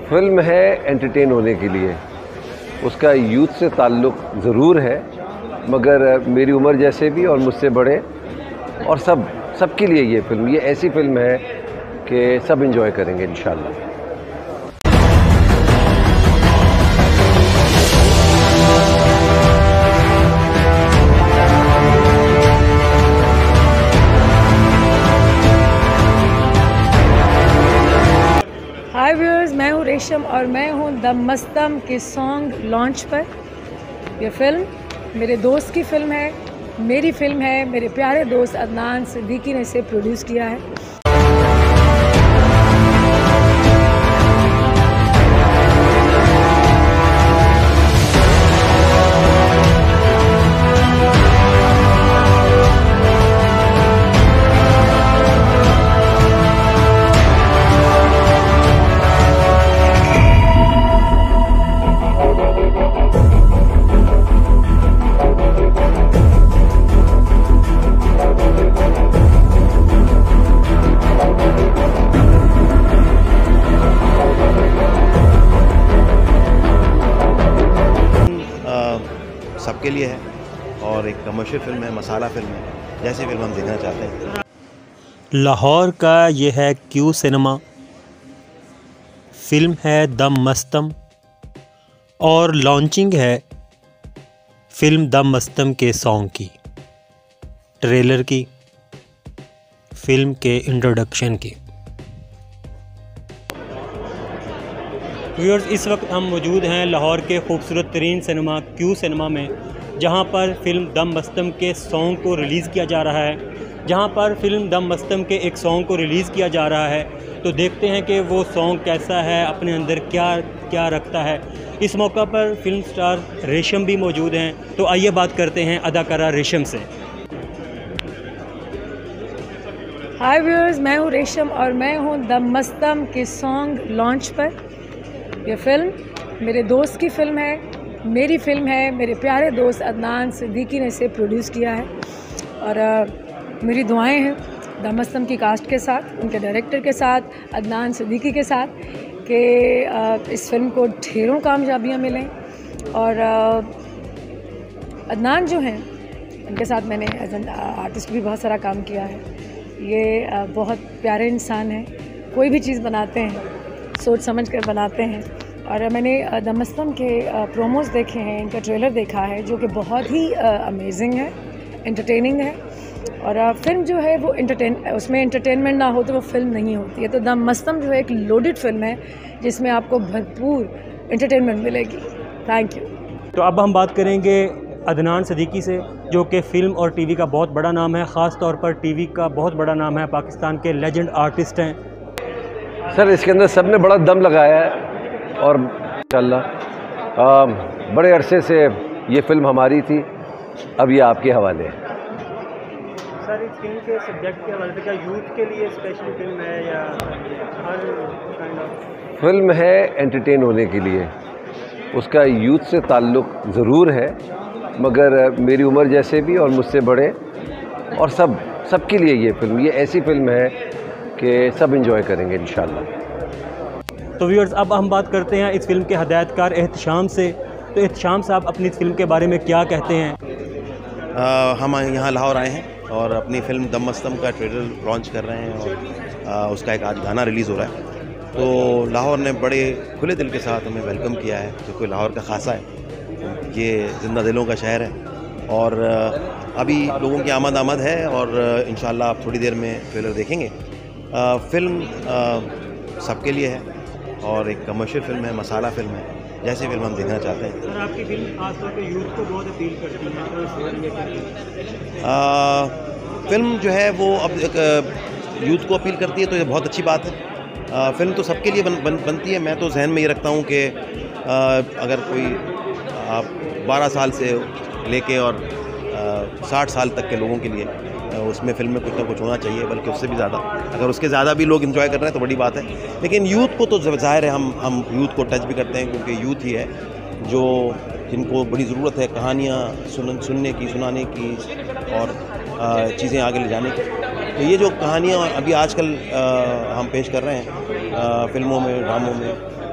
Film है entertain होने के लिए, उसका यूथ से ताल्लुक़ ज़रूर है, मगर मेरी उम्र जैसे भी और मुझसे बड़े और सबके लिए ये ऐसी फिल्म है कि सब एंजॉय करेंगे इंशाल्लाह। हाय व्यूअर्स, मैं हूँ रेशम और मैं हूँ द मस्तम के सॉन्ग लॉन्च पर। ये फिल्म मेरे दोस्त की फ़िल्म है, मेरी फ़िल्म है। मेरे प्यारे दोस्त अदनान सिद्दीकी ने इसे प्रोड्यूस किया है। सबके लिए है और एक कमर्शियल फिल्म है, मसाला फिल्म है, जैसी फिल्म हम देखना चाहते हैं। लाहौर का ये है क्यू सिनेमा, फिल्म है द मस्तम और लॉन्चिंग है फिल्म द मस्तम के सॉन्ग की, ट्रेलर की, फिल्म के इंट्रोडक्शन की। व्यूअर्स, इस वक्त हम मौजूद हैं लाहौर के खूबसूरत तरीन सिनेमा क्यू सिनेमा में, जहां पर फिल्म दम मस्तम के सॉन्ग को रिलीज़ किया जा रहा है। जहां पर फिल्म दम मस्तम के एक सॉन्ग को रिलीज़ किया जा रहा है, तो देखते हैं कि वो सॉन्ग कैसा है, अपने अंदर क्या क्या रखता है। इस मौका पर फिल्म स्टार रेशम भी मौजूद हैं, तो आइए बात करते हैं अदाकारा रेशम से। हाय व्यूअर्स, मैं हूँ रेशम और मैं हूँ द मस्तम के सॉन्ग लॉन्च पर। ये फिल्म मेरे दोस्त की फ़िल्म है, मेरी फ़िल्म है। मेरे प्यारे दोस्त अदनान सिद्दीकी ने इसे प्रोड्यूस किया है और मेरी दुआएं हैं द मस्तम की कास्ट के साथ, उनके डायरेक्टर के साथ, अदनान सिद्दीकी के साथ, कि इस फिल्म को ढेरों कामयाबियाँ मिलें। और अदनान जो हैं, उनके साथ मैंने एज एन आर्टिस्ट भी बहुत सारा काम किया है। ये बहुत प्यारे इंसान हैं, कोई भी चीज़ बनाते हैं सोच समझ कर बनाते हैं। और मैंने द मस्तम के प्रोमोज़ देखे हैं, इनका ट्रेलर देखा है, जो कि बहुत ही अमेजिंग है, एंटरटेनिंग है। और फिल्म जो है वो उसमें एंटरटेनमेंट ना हो तो वो फिल्म नहीं होती है। तो द मस्तम जो है एक लोडेड फिल्म है, जिसमें आपको भरपूर एंटरटेनमेंट मिलेगी। Thank you. तो अब हम बात करेंगे अदनान सिद्दीकी से, जो कि फ़िल्म और टीवी का बहुत बड़ा नाम है, ख़ास तौर पर टीवी का बहुत बड़ा नाम है, पाकिस्तान के लेजेंड आर्टिस्ट हैं। सर, इसके अंदर सब ने बड़ा दम लगाया है और इंशाल्लाह बड़े अरसे से ये फिल्म हमारी थी, अब ये आपके हवाले है। सर, इस फिल्म के सब्जेक्ट के हवाले से क्या यूथ के लिए स्पेशल फिल्म है या हर काइंड ऑफ फिल्म है एंटरटेन होने के लिए, उसका यूथ से ताल्लुक़ ज़रूर है, मगर मेरी उम्र जैसे भी और मुझसे बड़े और सबके लिए ये ऐसी फिल्म है कि सब एंजॉय करेंगे इंशाल्लाह। तो व्यूअर्स, अब हम बात करते हैं इस फिल्म के हदायतकार एहतशाम से। तो एहतशाम साहब अपनी इस फिल्म के बारे में क्या कहते हैं? हम यहाँ लाहौर आए हैं और अपनी फिल्म दम मस्तम का ट्रेलर लॉन्च कर रहे हैं और उसका एक आज गाना रिलीज़ हो रहा है। तो लाहौर ने बड़े खुले दिल के साथ हमें वेलकम किया है, जो कोई लाहौर का खासा है। ये जिंदा दिलों का शहर है और अभी लोगों की आमद है और इंशाल्लाह आप थोड़ी देर में ट्रेलर देखेंगे। फिल्म सबके लिए है और एक कमर्शियल फिल्म है, मसाला फिल्म है, जैसी फिल्म हम देखना चाहते हैं। सर, आपकी फिल्म खासतौर पे यूथ को बहुत अपील करती है, फिल्म जो है वो अब एक यूथ को अपील करती है, तो ये बहुत अच्छी बात है। फिल्म तो सबके लिए बनती है। मैं तो जहन में ये रखता हूँ कि अगर कोई आप 12 साल से लेके और 60 साल तक के लोगों के लिए उसमें फिल्म में कुछ ना कुछ होना चाहिए, बल्कि उससे भी ज़्यादा। अगर उसके ज़्यादा भी लोग एंजॉय कर रहे हैं तो बड़ी बात है। लेकिन यूथ को तो ज़ाहिर है हम यूथ को टच भी करते हैं, क्योंकि यूथ ही है जो जिनको बड़ी ज़रूरत है कहानियाँ सुनने की, सुनाने की और चीज़ें आगे ले जाने की। तो ये जो कहानियाँ अभी आजकल हम पेश कर रहे हैं फिल्मों में, ड्रामों में,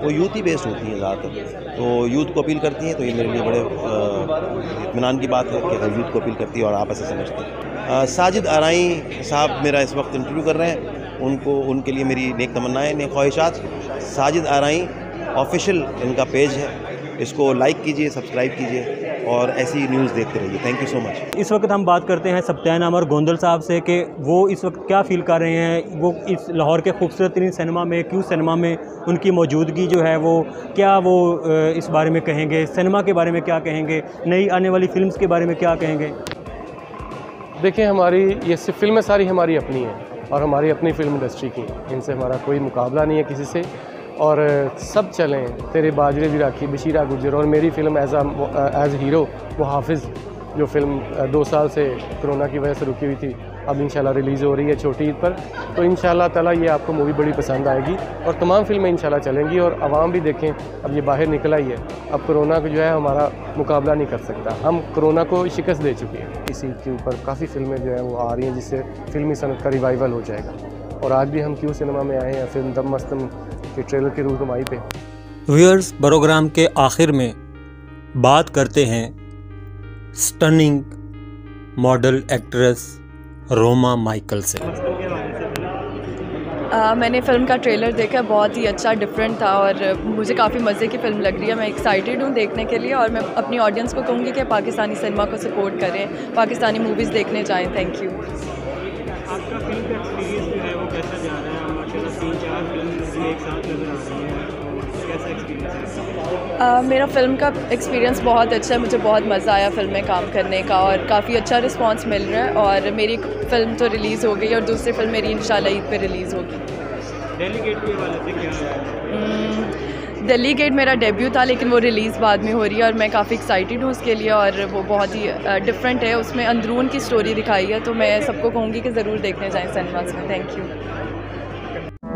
वो यूथ ही बेस्ड होती हैं ज़्यादातर, तो यूथ को अपील करती हैं। तो ये मेरे लिए बड़े इत्मीनान की बात है कि अगर यूथ को अपील करती है और आप ऐसे समझते हैं। साजिद आराई साहब मेरा इस वक्त इंटरव्यू कर रहे हैं, उनके लिए मेरी नेक तमन्नाएँ, नेक ख्वाहिशात। साजिद आराई ऑफिशियल इनका पेज है, इसको लाइक कीजिए, सब्सक्राइब कीजिए और ऐसी न्यूज़ देखते रहिए। Thank you so much. इस वक्त हम बात करते हैं सत्यान अमर गोंदल साहब से कि वो इस वक्त क्या फ़ील कर रहे हैं। वो इस लाहौर के खूबसूरत तरीन सिनेमा में, क्यू सिनेमा में उनकी मौजूदगी जो है वो क्या वो इस बारे में कहेंगे, सिनेमा के बारे में क्या कहेंगे, नई आने वाली फिल्म्स के बारे में क्या कहेंगे। देखिए, हमारी ये फिल्में सारी हमारी अपनी हैं और हमारी अपनी फिल्म इंडस्ट्री की, इनसे हमारा कोई मुकाबला नहीं है किसी से, और सब चलें, तेरे बाजरे भी राखी, बशीरा गुजर, और मेरी फ़िल्म एज़ हीरो वो हाफिज़, जो फिल्म 2 साल से कोरोना की वजह से रुकी हुई थी, अब इंशाल्लाह रिलीज़ हो रही है छोटी ईद पर। तो इंशाल्लाह ताला ये आपको मूवी बड़ी पसंद आएगी और तमाम फिल्में इंशाल्लाह चलेंगी। और आवाम भी देखें, अब ये बाहर निकला ही है, अब कोरोना को जो है हमारा मुकाबला नहीं कर सकता, हम कोरोना को शिकस्त दे चुके हैं। इसी के ऊपर काफ़ी फिल्में जो हैं वो आ रही हैं जिससे फिल्मी सनत का रिवाइवल हो जाएगा। और आज भी हम क्यू सिनेमा में आए हैं फिल्म दम मस्तम के ट्रेलर की रूनुमाई पे। व्यूअर्स, प्रोग्राम के आखिर में बात करते हैं stunning model actress Roma Michael से। मैंने फ़िल्म का ट्रेलर देखा, बहुत ही अच्छा, डिफरेंट था और मुझे काफ़ी मज़े की फ़िल्म लग रही है। मैं एक्साइटेड हूँ देखने के लिए और मैं अपनी ऑडियंस को कहूँगी कि पाकिस्तानी सिनेमा को सपोर्ट करें, पाकिस्तानी मूवीज़ देखने जाएं। Thank you. आपका फिल्म का एक्सपीरियंस जो है वो कैसा जा रहा है? माशाल्लाह 3-4 फिल्म एक साथ नज़र आ रही हैं, तो कैसा एक्सपीरियंस है? मेरा फ़िल्म का एक्सपीरियंस बहुत अच्छा है, मुझे बहुत मज़ा आया फ़िल्म में काम करने का और काफ़ी अच्छा रिस्पांस मिल रहा है। और मेरी फ़िल्म तो रिलीज़ हो गई और दूसरी फ़िल्म मेरी इंशाल्लाह ईद पे रिलीज़ होगी। दिल्ली गेट के वाले से क्या है? दिल्ली गेट मेरा डेब्यू था लेकिन वो रिलीज़ बाद में हो रही है और मैं काफ़ी एक्साइटेड हूँ उसके लिए और वो बहुत ही डिफरेंट है, उसमें अंदरून की स्टोरी दिखाई है, तो मैं सबको कहूँगी कि ज़रूर देखने जाएँ सिनेमास में। Thank you.